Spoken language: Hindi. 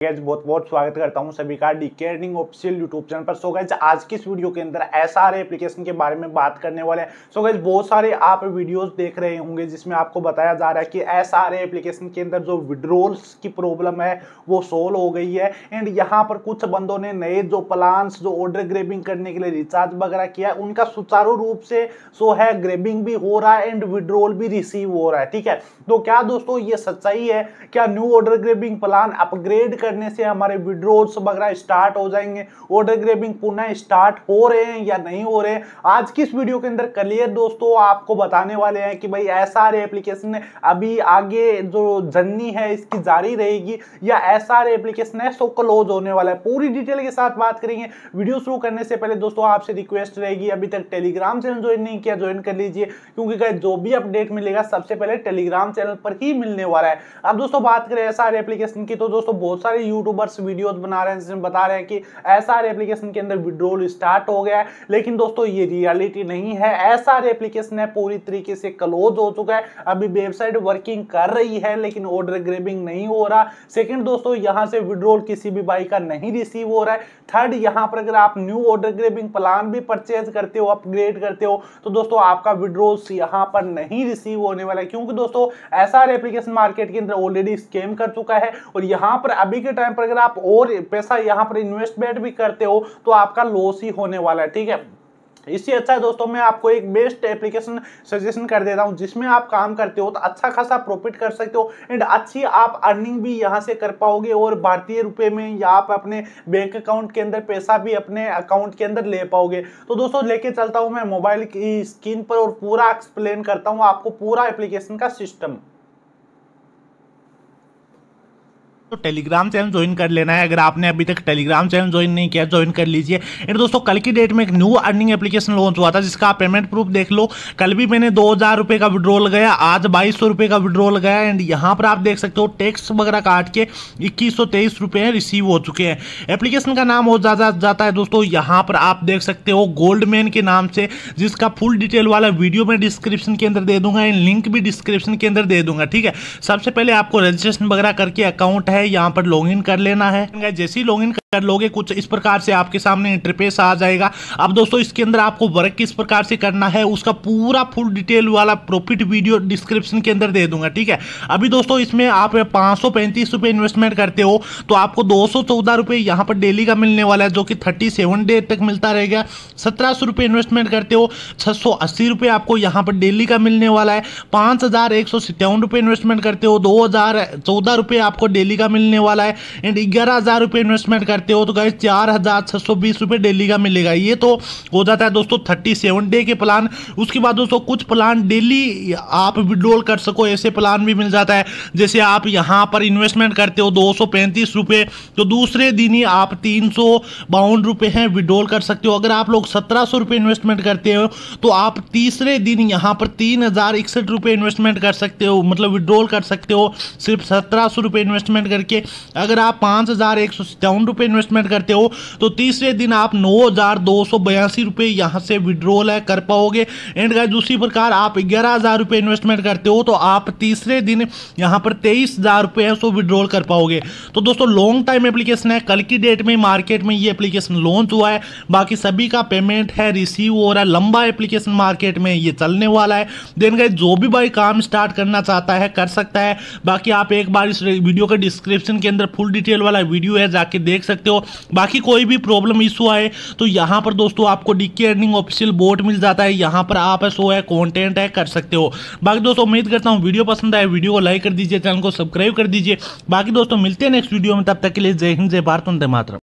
गाइस बहुत बहुत स्वागत करता हूं सभी का DK earning official YouTube channel पर। सो गाइस आज की इस वीडियो के अंदर एसआर एप्लीकेशन के बारे में बात करने वाले हैं। सो गाइस बहुत सारे आप वीडियोस देख रहे होंगे जिसमें आपको बताया जा रहा है कि एसआर एप्लीकेशन के अंदर जो विड्रॉल्स की प्रॉब्लम है वो सोल्व हो गई है। एंड यहाँ पर कुछ बंदों ने नए जो प्लान्स जो ऑर्डर ग्रेबिंग करने के लिए रिचार्ज वगैरह किया उनका सुचारू रूप से सो है ग्रेबिंग भी हो रहा है एंड विड्रॉल भी रिसीव हो रहा है। ठीक है, तो क्या दोस्तों ये सच्चाई है? क्या new order grabbing plan upgrade करने से हमारे विड्रॉल्स वगैरह स्टार्ट हो जाएंगे? ऑर्डर ग्रेबिंग पुनः स्टार्ट हो रहे हैं या नहीं हो रहे हैं? आज की इस वीडियो के अंदर क्लियर दोस्तों आपको बताने वाले हैं कि भाई एसआर एप्लीकेशन अभी आगे जो जर्नी है इसकी जारी रहेगी या एसआर एप्लीकेशन है सो क्लोज होने वाला है। पूरी डिटेल के साथ बात करेंगे। वीडियो शुरू करने से पहले दोस्तों आपसे रिक्वेस्ट रहेगी, अभी तक टेलीग्राम चैनल ज्वाइन नहीं किया ज्वाइन कर लीजिए, क्योंकि जो भी अपडेट मिलेगा सबसे पहले टेलीग्राम चैनल पर ही मिलने वाला है। अब दोस्तों बात करें एसआर एप्लीकेशन की तो दोस्तों बहुत सारे यूट्यूबर्स वीडियोस बना रहे हैं जिसमें बता रहे हैं कि एसआर एप्लीकेशन के अंदर विड्रॉल स्टार्ट हो गया है, लेकिन दोस्तों ये रियलिटी नहीं है। एसआर एप्लीकेशन है पूरी तरीके से क्लोज हो चुका है। अभी वेबसाइट वर्किंग कर रही है लेकिन ऑर्डर ग्रेबिंग नहीं हो रहा। सेकंड दोस्तों यहां से विड्रॉल किसी भी बाई का नहीं रिसीव हो रहा है। थर्ड यहां पर अगर आप न्यू ऑर्डर ग्रेबिंग प्लान भी परचेज करते हो अपग्रेड करते हो तो दोस्तों आपका विड्रॉल्स यहां पर नहीं रिसीव होने वाला है, क्योंकि दोस्तों एसआर एप्लीकेशन मार्केट के अंदर ऑलरेडी स्कैम कर चुका है। और यहां पर अभी के टाइम पर अगर आप और पैसा यहां पर इन्वेस्टमेंट भी करते हो तो आपका लॉस ही होने वाला है। ठीक है, इससे अच्छा है दोस्तों मैं आपको एक बेस्ट एप्लीकेशन सजेशन कर देता हूं जिसमें आप काम करते हो तो अच्छा खासा प्रॉफिट कर सकते हो एंड अच्छी आप अर्निंग भी यहां से कर पाओगे और भारतीय रुपए में या आप अपने बैंक अकाउंट के अंदर पैसा भी अपने अकाउंट के अंदर ले पाओगे। तो दोस्तों लेके चलता हूं मैं मोबाइल की स्क्रीन पर और पूरा एक्सप्लेन करता हूं आपको पूरा एप्लीकेशन का सिस्टम। तो टेलीग्राम चैनल ज्वाइन कर लेना है। अगर आपने अभी तक टेलीग्राम चैनल ज्वाइन नहीं किया ज्वाइन कर लीजिए। एंड दोस्तों कल की डेट में एक न्यू अर्निंग एप्लीकेशन लॉन्च हुआ था जिसका आप पेमेंट प्रूफ देख लो। कल भी मैंने 2000 रुपये का विड्रॉल गया, आज 2200 रुपये का विड्रॉल गया। एंड यहाँ पर आप देख सकते हो टैक्स वगैरह काट के 2123 रुपये रिसीव हो चुके हैं। एप्लीकेशन का नाम हो जाता है दोस्तों यहाँ पर आप देख सकते हो गोल्डमैन के नाम से, जिसका फुल डिटेल वाला वीडियो मैं डिस्क्रिप्शन के अंदर दे दूंगा एंड लिंक भी डिस्क्रिप्शन के अंदर दे दूंगा। ठीक है, सबसे पहले आपको रजिस्ट्रेशन वगैरह करके अकाउंट है यहाँ पर लॉगिन कर लेना है। जैसे ही लॉगिन कर लोगे कुछ इस प्रकार से आपके सामने इंटरफेस आ जाएगा। अब दोस्तों इसके अंदर आपको वर्क किस प्रकार से करना है उसका पूरा फुल डिटेल वाला प्रॉफिट वीडियो डिस्क्रिप्शन के अंदर दे दूंगा। ठीक है, अभी दोस्तों इसमें आप 535 रुपये इन्वेस्टमेंट करते हो तो आपको 214 रुपये यहाँ पर डेली का मिलने वाला है, जो कि 37 डे तक मिलता रहेगा। 1700 रुपये इन्वेस्टमेंट करते हो 680 रुपये आपको यहाँ पर डेली का मिलने वाला है। 5157 रुपये इन्वेस्टमेंट करते हो 2014 रुपये आपको डेली का मिलने वाला है। एंड 11000 रुपये इन्वेस्टमेंट करते हो तो गाइस 4620 रुपये डेली का मिलेगा। ये तो हो जाता है दोस्तों 37 डे के प्लान। उसके बाद दोस्तों कुछ प्लान डेली आप विड्रॉल कर सको ऐसे प्लान भी मिल जाता है। जैसे आप यहाँ पर इन्वेस्टमेंट करते हो 235 रुपये तो दूसरे दिन ही आप 352 रुपये हैं विड्रॉल कर सकते हो। अगर आप लोग 1700 रुपये इन्वेस्टमेंट करते हो तो आप तीसरे दिन यहाँ पर 3061 रुपये इन्वेस्टमेंट कर सकते हो, मतलब विड्रॉल कर सकते हो सिर्फ 1700 रुपये इन्वेस्टमेंट करके। अगर आप 5157 रुपये इन्वेस्टमेंट करते हो तो तीसरे दिन आप 9282 रुपये यहाँ से विड्रॉल है कर पाओगे। एंड गाइस दूसरी प्रकार आप 11000 रुपये इन्वेस्टमेंट करते हो तो आप तीसरे दिन यहाँ पर 23000 रुपये है सो विड्रॉल कर पाओगे। तो दोस्तों लॉन्ग टाइम एप्लीकेशन है, कल की डेट में मार्केट में ये एप्लीकेशन लॉन्च हुआ है। बाकी सभी का पेमेंट है रिसीव हो रहा है, लंबा एप्लीकेशन मार्केट में ये चलने वाला है। देन गाइस जो भी भाई काम स्टार्ट करना चाहता है कर सकता है। बाकी आप एक बार इस वीडियो के डिस्क्रिप्शन के अंदर फुल डिटेल वाला वीडियो है जाके देख सकते हो। बाकी कोई भी प्रॉब्लम इशू आए तो यहाँ पर दोस्तों आपको डीके अर्निंग ऑफिशियल बोट मिल जाता है, यहाँ पर आप सो है कंटेंट है कर सकते हो। बाकी दोस्तों उम्मीद करता हूँ वीडियो पसंद आए, वीडियो को लाइक कर दीजिए, चैनल को सब्सक्राइब कर दीजिए। बाकी दोस्तों मिलते हैं नेक्स्ट वीडियो में, तब तक के लिए जय हिंद जय भारत वंदे मातरम।